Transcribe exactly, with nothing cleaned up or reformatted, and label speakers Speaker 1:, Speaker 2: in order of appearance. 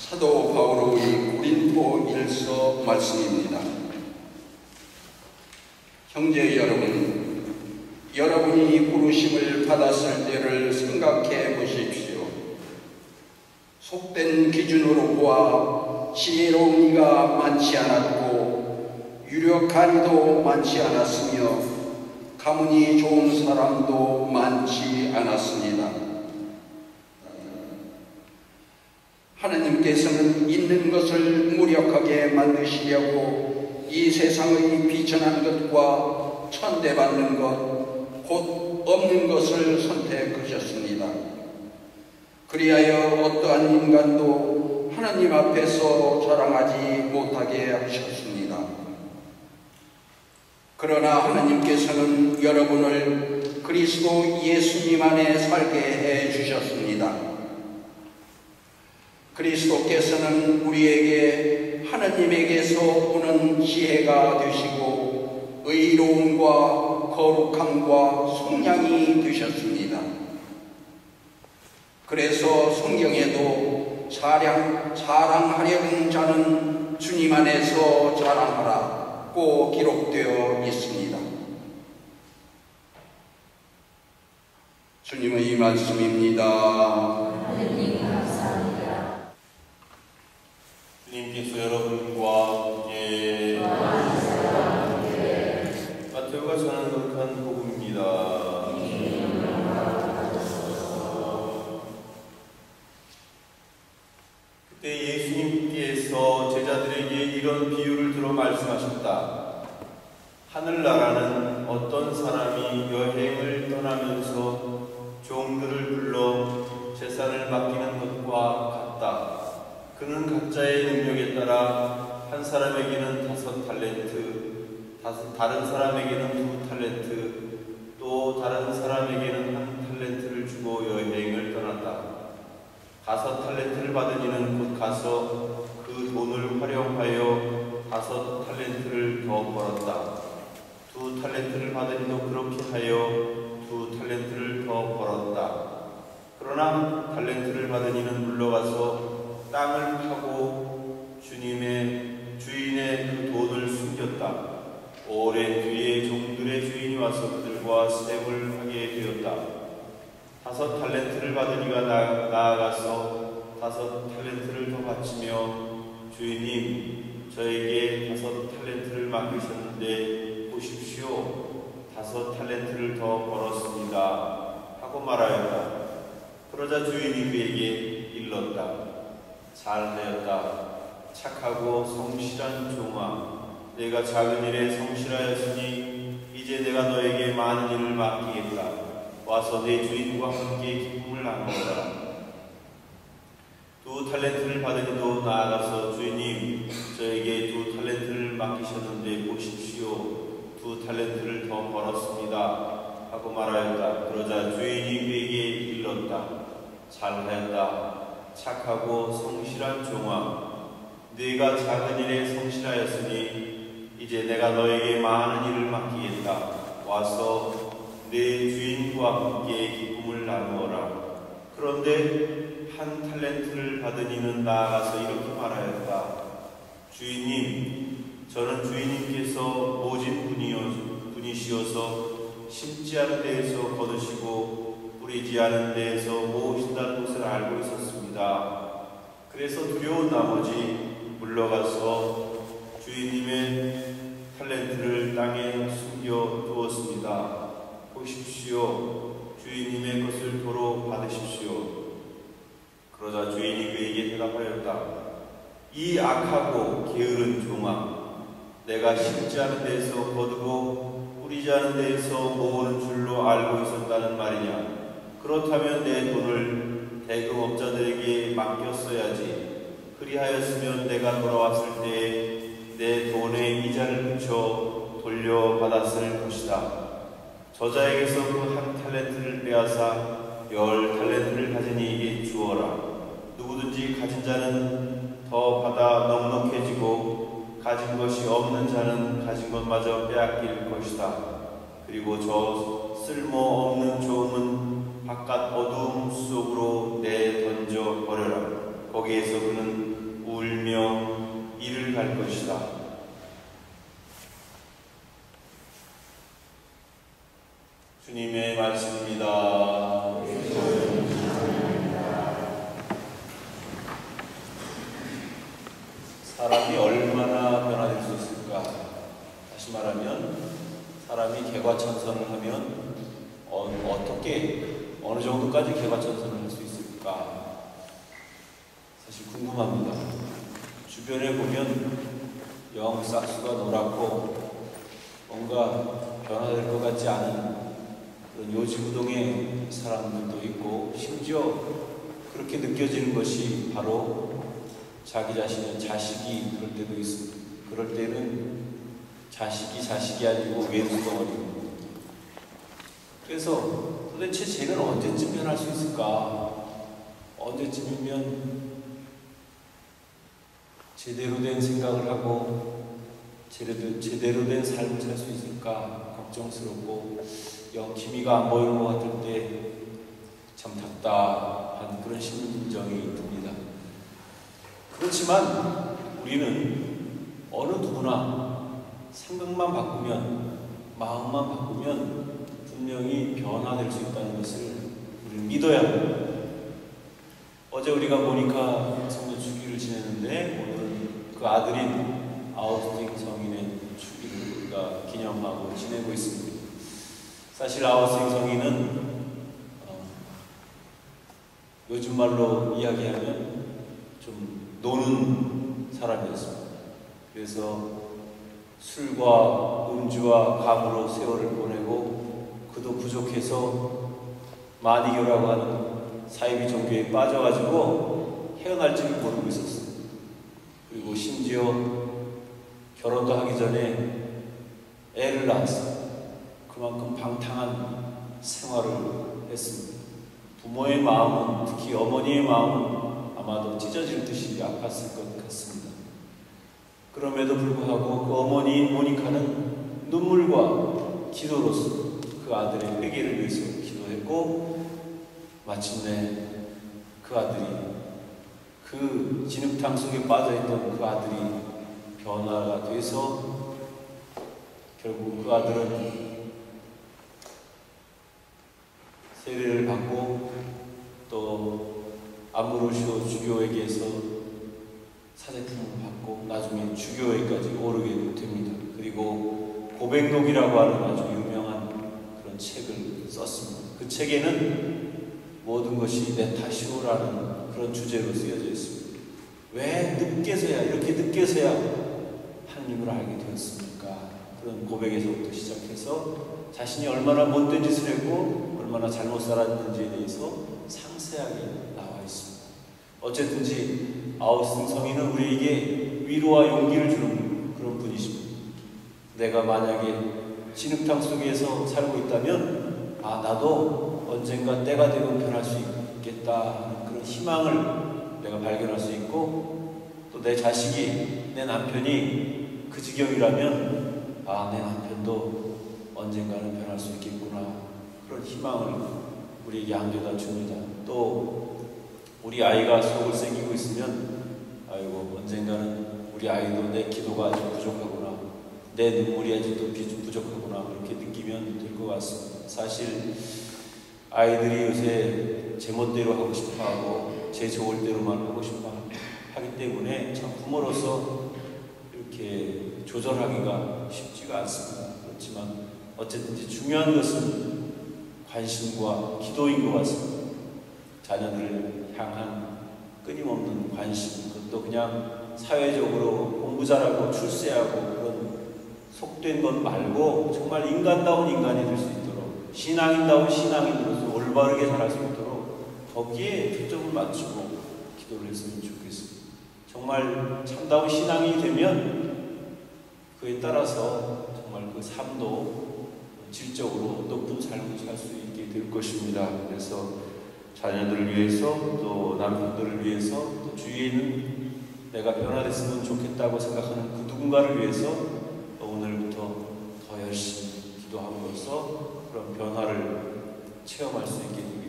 Speaker 1: 사도 바울의 고린도 일서 말씀입니다. 형제 여러분, 여러분이 부르심을 받았을 때를 생각해 보십시오. 속된 기준으로 보아 지혜로운 이가 많지 않았고 유력한 이도 많지 않았으며 가문이 좋은 사람도 많지 않았습니다. 하나님께서는 있는 것을 무력하게 만드시려고 이 세상의 비천한 것과 천대받는 것, 곧 없는 것을 선택하셨습니다. 그리하여 어떠한 인간도 하나님 앞에서 자랑하지 못하게 하셨습니다. 그러나 하나님께서는 여러분을 그리스도 예수님 안에 살게 해 주셨습니다. 그리스도께서는 우리에게 하나님에게서 오는 지혜가 되시고 의로움과 거룩함과 속량이 되셨습니다. 그래서 성경에도 자랑, 자랑하려는 자는 주님 안에서 자랑하라고 기록되어 있습니다. 주님의 말씀입니다.
Speaker 2: 주님께서 여러분과 함께 마태오가 전한 거룩한 복음입니다. 그때 예수님께서 제자들에게 이런 비유를 들어 말씀하셨다. 하늘나라는 어떤 사람이 여행을 떠나면서 종들을 불러 재산을 맡기는 것과 같다. 그는 각자의 능력에 따라 한 사람에게는 다섯 탈렌트, 다섯, 다른 사람에게는 두 탈렌트, 또 다른 사람에게는 한 탈렌트를 주고 여행을 떠났다. 다섯 탈렌트를 받은 이는 곧 가서 그 돈을 활용하여 다섯 탈렌트를 더 벌었다. 두 탈렌트를 받은 이도 그렇게 하여 두 탈렌트를 더 벌었다. 그러나 탈렌트를 받은 이는 물러가서 땅을 파고 주님의 주인의 그 돈을 숨겼다. 오랜 뒤에 종들의 주인이 와서 그들과 세불을 하게 되었다. 다섯 탈렌트를 받은 이가 나, 나아가서 다섯 탈렌트를 더 바치며 주인님, 저에게 다섯 탈렌트를 맡기셨는데 보십시오. 다섯 탈렌트를 더 벌었습니다. 하고 말하였다. 그러자 주인이 그에게 일렀다. 잘되었다. 착하고 성실한 종아, 내가 작은 일에 성실하였으니 이제 내가 너에게 많은 일을 맡기겠다. 와서 내 주인과 함께 기쁨을 나누어라. 두 탈렌트를 받은 이도 나아가서 주인님, 저에게 두 탈렌트를 맡기셨는데 보십시오. 두 탈렌트를 더 벌었습니다. 하고 말하였다. 그러자 주인이 그에게 일렀다. 잘하였다. 착하고 성실한 종아, 네가 작은 일에 성실하였으니 이제 내가 너에게 많은 일을 맡기겠다. 와서 내 주인과 함께 기쁨을 나누어라. 그런데 한 탈렌트를 받은 이는 나아가서 이렇게 말하였다. 주인님, 저는 주인님께서 모진 분이시어서 심지 않은 데에서 거두시고 뿌리지 않은 데에서 모으신다는 것을 알고 있었습니다. 그래서 두려운 나머지 물러가서 주인님의 탈렌트를 땅에 숨겨 두었습니다. 보십시오. 주인님의 것을 도로 받으십시오. 그러자 주인이 그에게 대답하였다. 이 악하고 게으른 종아, 내가 심지 않은 데에서 거두고 뿌리지 않은 데에서 모으는 줄로 알고 있었다는 말이냐? 그렇다면 내 돈을 대금업자들에게 맡겼어야지. 그리하였으면 내가 돌아왔을 때에 내 돈에 이자를 붙여 돌려받았을 것이다. 저자에게서 그 한 탈렌트를 빼앗아 열 탈렌트를 가진 이에게 주어라. 누구든지 가진 자는 더 받아 넉넉해지고 가진 것이 없는 자는 가진 것마저 빼앗길 것이다. 그리고 저 쓸모없는 종은 바깥 어두움 속으로 내던져 버려라. 거기에서 그는 울며 이를 갈 것이다. 주님의 말씀입니다. 사람이 얼마나 변화될 수 있을까? 다시 말하면 사람이 개과천선을 하면 어, 어떻게 어느 정도까지 개과천선을 할 수 있을까? 사실 궁금합니다. 주변에 보면 영 싹수가 노랗고 뭔가 변화될 것 같지 않은 그런 요지부동의 사람들도 있고, 심지어 그렇게 느껴지는 것이 바로 자기 자신의 자식이 그럴 때도 있습니다. 그럴 때는 자식이 자식이 아니고 왼수덩어리입니다. 그래서 도대체 쟤는 언제쯤 변할 수 있을까? 언제쯤이면 제대로 된 생각을 하고 제대로, 제대로 된 삶을 살 수 있을까 걱정스럽고, 영 기미가 안 보이는 것 같을 때 참 답답한 그런 심정이 듭니다. 그렇지만 우리는 어느 누구나 생각만 바꾸면, 마음만 바꾸면 분명히 변화될 수 있다는 것을 우리는 믿어야 합니다. 어제 우리가 모니카 성도 주기를 지냈는데, 오늘은 그 아들인 아우스팅 성인의 주기를 우리가 기념하고 지내고 있습니다. 사실 아우스팅 성인은 어, 요즘 말로 이야기하면 좀 노는 사람이었습니다. 그래서 술과 음주와 감으로 세월을 보내고, 그도 부족해서 마니교라고 하는 사이비 종교에 빠져가지고 헤어날 줄을 모르고 있었어요. 그리고 심지어 결혼도 하기 전에 애를 낳았어요. 그만큼 방탕한 생활을 했습니다. 부모의 마음은, 특히 어머니의 마음은 아마도 찢어질 듯이 아팠을 것 같습니다. 그럼에도 불구하고 그 어머니인 모니카는 눈물과 기도로서 그 아들의 회개를 위해서 기도했고, 마침내 그 아들이, 그 진흙탕 속에 빠져있던 그 아들이 변화가 돼서 결국 그 아들은 세례를 받고 또 아무로시오 주교에게서 사제품을 받고 나중에 주교회까지 오르게 됩니다. 그리고 고백록이라고 하는 아주 유명한 그런 책을 썼습니다. 그 책에는 모든 것이 내 탓이오라는 그런 주제로 쓰여져 있습니다. 왜 늦게서야, 이렇게 늦게서야 하나님을 알게 되었습니까? 그런 고백에서부터 시작해서 자신이 얼마나 못된 짓을 했고 얼마나 잘못 살았는지에 대해서 상세하게 나와 있습니다. 어쨌든지 아우스팅 성인은 우리에게 위로와 용기를 주는 그런 분이십니다. 내가 만약에 진흙탕 속에서 살고 있다면, 아, 나도 언젠가 때가 되면 변할 수 있겠다 하는 그런 희망을 내가 발견할 수 있고, 또 내 자식이, 내 남편이 그 지경이라면, 아, 내 남편도 언젠가는 변할 수 있겠구나, 그런 희망을 우리에게 안겨다 줍니다. 또 우리 아이가 속을 새기고 있으면, 아이고, 언젠가는 우리 아이도 내 기도가 아직 부족하구나, 내 눈물이 아직도 부족하구나, 그렇게 느끼면 될 것 같습니다. 사실 아이들이 요새 제멋대로 하고 싶어하고 제 좋을 대로만 하고 싶어 하기 때문에 참 부모로서 이렇게 조절하기가 쉽지가 않습니다. 그렇지만 어쨌든지 중요한 것은 관심과 기도인 것 같습니다. 자녀들을 향한 끊임없는 관심, 그것도 그냥 사회적으로 공부 잘하고 출세하고 그런 속된 것 말고 정말 인간다운 인간이 될 수 있도록, 신앙인다운 신앙인으로서 올바르게 자랄 수 있도록 거기에 초점을 맞추고 기도를 했으면 좋겠습니다. 정말 참다운 신앙이 되면 그에 따라서 정말 그 삶도 질적으로 높은 삶을 살 수 있게 될 것입니다. 그래서 자녀들을 위해서, 또 남편들을 위해서, 또 주위에 있는 내가 변화됐으면 좋겠다고 생각하는 그 누군가를 위해서 오늘부터 더 열심히 기도함으로써 그런 변화를 체험할 수 있게 됩니다.